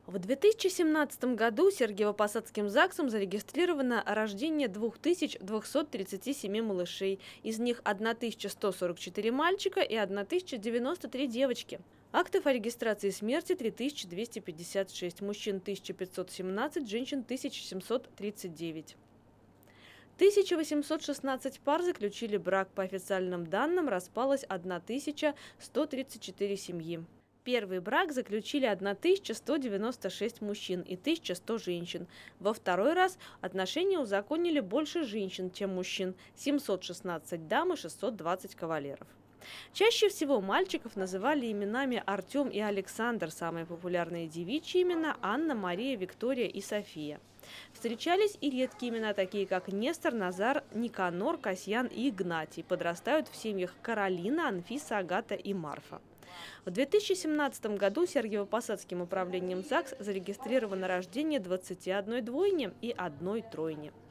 В 2017 году Сергиево-Посадским ЗАГСом зарегистрировано рождение 2237 малышей, из них 1144 мальчика и 1093 девочки. Актов о регистрации смерти 3256, мужчин 1517, женщин 1739. 1816 пар заключили брак, по официальным данным распалось 1134 семьи. Первый брак заключили 1196 мужчин и 1100 женщин. Во второй раз отношения узаконили больше женщин, чем мужчин – 716 дам и 620 кавалеров. Чаще всего мальчиков называли именами Артем и Александр, самые популярные девичьи имена – Анна, Мария, Виктория и София. Встречались и редкие имена, такие как Нестор, Назар, Никанор, Касьян и Игнатий. Подрастают в семьях Каролина, Анфиса, Агата и Марфа. В 2017 году Сергиево-Посадским управлением ЗАГС зарегистрировано рождение 21 двойни и 1 тройни.